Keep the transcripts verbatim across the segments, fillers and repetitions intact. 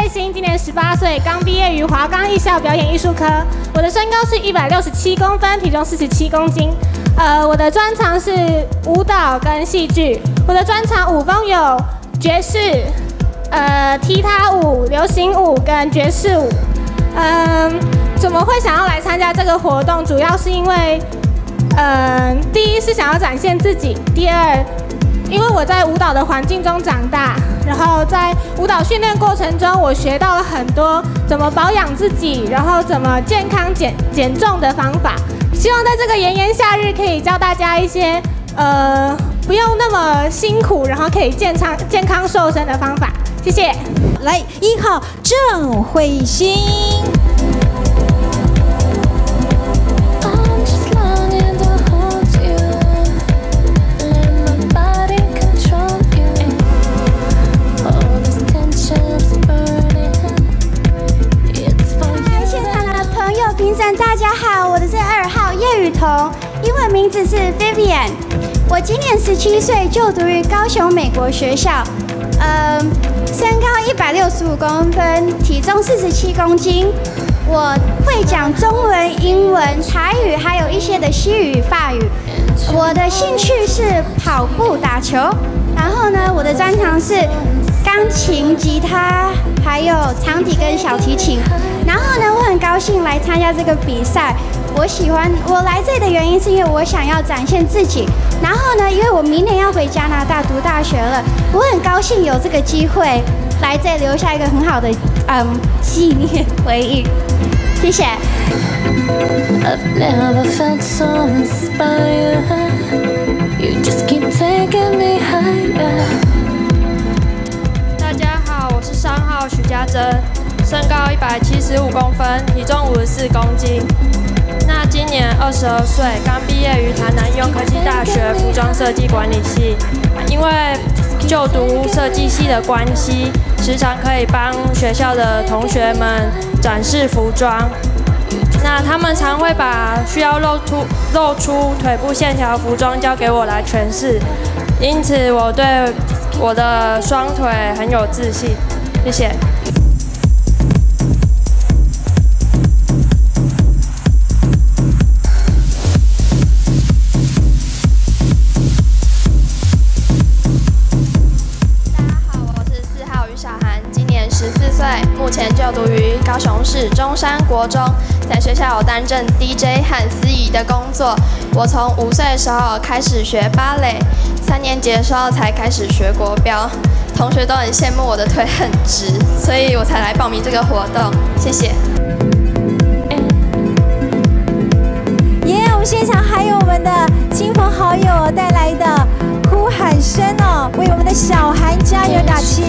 慧欣，今年十八岁，刚毕业于华冈艺校表演艺术科。我的身高是一百六十七公分，体重四十七公斤。呃，我的专长是舞蹈跟戏剧。我的专长舞风有爵士、呃踢踏舞、流行舞跟爵士舞。嗯，怎么会想要来参加这个活动？主要是因为，嗯，第一是想要展现自己，第二，因为我在舞蹈的环境中长大。然后在舞蹈训练过程中，我学到了很多怎么保养自己，然后怎么健康减减重的方法。希望在这个炎炎夏日，可以教大家一些呃不用那么辛苦，然后可以健康健康瘦身的方法。谢谢。 来，一号郑慧欣。 大家好，我的是二号叶雨桐，英文名字是 Vivian。我今年十七岁，就读于高雄美国学校，呃，身高一百六十五公分，体重四十七公斤。我会讲中文、英文、台语，还有一些的西语、法语。我的兴趣是跑步、打球。然后呢，我的专长是钢琴、吉他，还有长笛跟小提琴。然后呢，我很高兴来参加这个比赛。我喜欢我来这里的原因是因为我想要展现自己。然后呢，因为我明年要回加拿大读大学了，我很高兴有这个机会来这里留下一个很好的嗯纪念回忆。谢谢。I've never felt so inspired. You just keep taking me higher. 大家好，我是三号许家珍。身高一百七十五公分，体重五十四公斤。那今年二十二岁，刚毕业于台南应用科技大学服装设计管理系。因为就读设计系的关系，时常可以帮学校的同学们展示服装。那他们常会把需要露出露出腿部线条的服装交给我来诠释，因此我对我的双腿很有自信。谢谢。 目前就读于高雄市中山国中，在学校有担任 D J 和司仪的工作。我从五岁的时候开始学芭蕾，三年级的时候才开始学国标。同学都很羡慕我的腿很直，所以我才来报名这个活动。谢谢。 耶！ 我们现场还有我们的亲朋好友带来的呼喊声哦，为我们的小韩加油打气。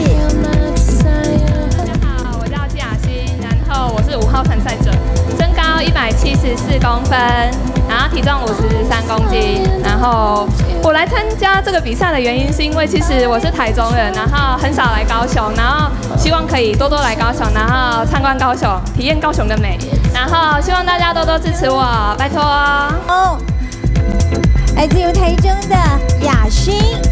我是五号参赛者，身高一百七十四公分，然后体重五十三公斤。然后我来参加这个比赛的原因是因为其实我是台中人，然后很少来高雄，然后希望可以多多来高雄，然后参观高雄，体验高雄的美。然后希望大家多多支持我，拜托哦。 来自于台中的雅勋。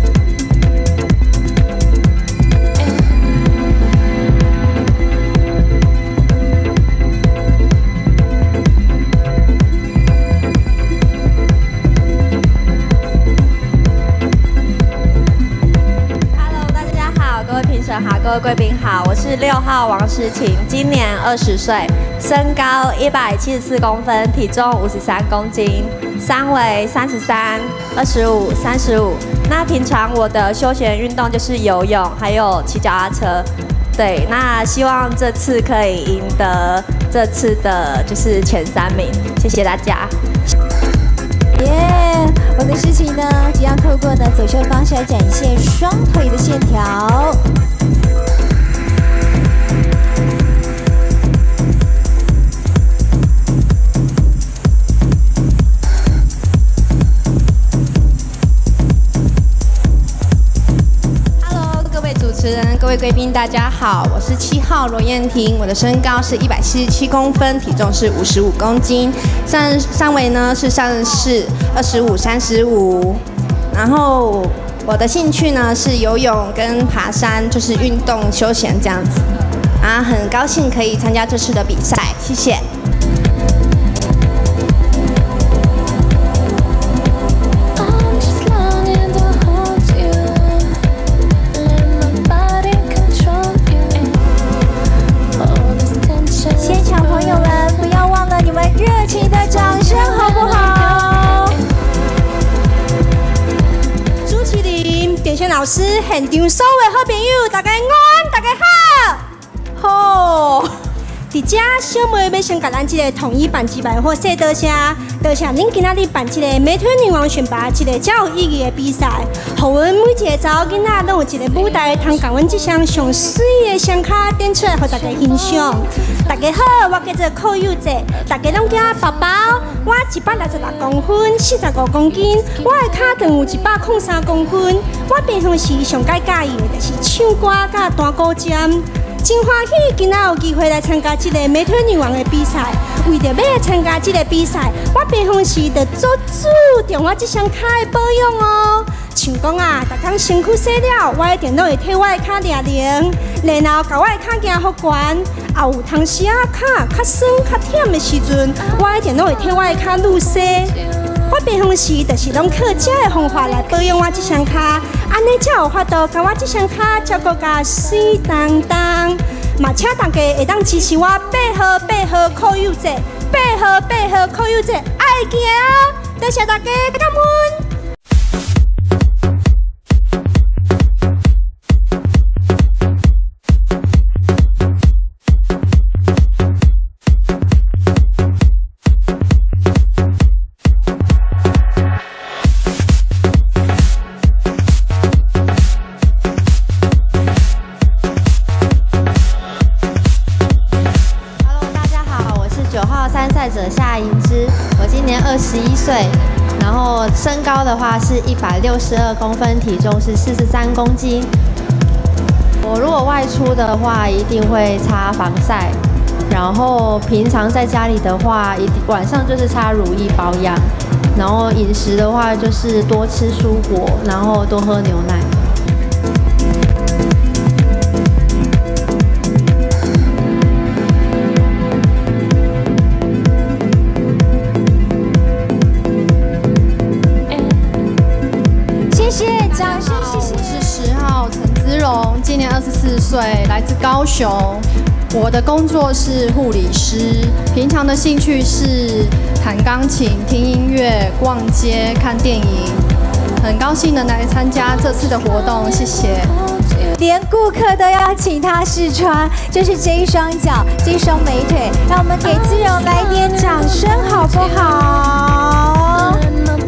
好，各位贵宾好，我是六号王诗晴，今年二十岁，身高一百七十四公分，体重五十三公斤，三围三十三、二十五、三十五。那平常我的休闲运动就是游泳，还有骑脚踏车。对，那希望这次可以赢得这次的就是前三名，谢谢大家。 耶、yeah, 我们诗晴呢，即将透过呢走秀方式来展现双腿的线条。 主持人、各位贵宾，大家好，我是七号罗燕婷，我的身高是一百七十七公分，体重是五十五公斤，上上围呢是上是二十五、三十五，然后我的兴趣呢是游泳跟爬山，就是运动休闲这样子。 啊，很高兴可以参加这次的比赛，谢谢。 现场朋友们，不要忘了你们热情的掌声，好不好？ 朱麒麟、变身老师、现场所有好朋友，大家安，大家好。好，伫遮小妹要先甲咱即个统一办一万好势，多谢多谢恁今仔日办即个美腿女王选拔，一个较有意义的比赛，互阮每一个查某囡仔拢有一个舞台，通甲阮即项上水的双脚展出来，互大家欣赏。大家好，我叫做寇佑姐，大家拢叫我宝宝。我一百六十六公分，四十五公斤，我的脚长有一百零三公分。我平常时上介介意的就是唱歌甲弹古筝。真欢喜今仔有机会来参加这个美腿女王的比赛。为着要来参加这个比赛，我平常时就做注重我这双脚的保养哦。像讲啊，逐天身躯洗了，我一定都会替我的脚凉凉，然后把我的脚行好悬。也有当时啊，脚较酸较忝的时阵，我一定都会替我的脚愈洗。我平常时就是拢靠这个方法来保养我这双脚，安尼才有法度甲我这双脚照顾甲水当当。嘛，请大家会当支持我八号八号扣友节，八号八号扣友节爱行啊！多谢大家，感恩。 夏银之，我今年二十一岁，然后身高的话是一百六十二公分，体重是四十三公斤。我如果外出的话，一定会擦防晒，然后平常在家里的话，一晚上就是擦乳液保养，然后饮食的话就是多吃蔬果，然后多喝牛奶。 掌声，谢谢。 我是十号陈姿荣，今年二十四岁，来自高雄。我的工作是护理师，平常的兴趣是弹钢琴、听音乐、逛街、看电影。很高兴能来参加这次的活动，谢谢。 连顾客都要请他试穿，就是这一双脚，这一双美腿，让我们给姿荣来点掌声，好不好？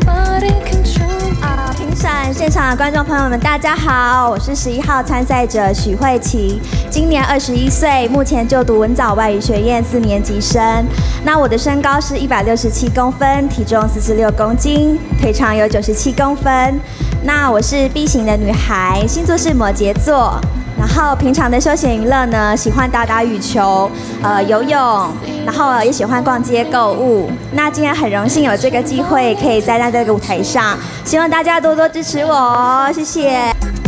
现场的观众朋友们，大家好，我是十一号参赛者许慧琪，今年二十一岁，目前就读文藻外语学院四年级生。那我的身高是一百六十七公分，体重四十六公斤，腿长有九十七公分。那我是 B 型的女孩，星座是摩羯座。然后平常的休闲娱乐呢，喜欢打打羽球，呃，游泳，然后也喜欢逛街购物。那今天很荣幸有这个机会，可以站在这个舞台上，希望大家多多支持我哦，谢谢。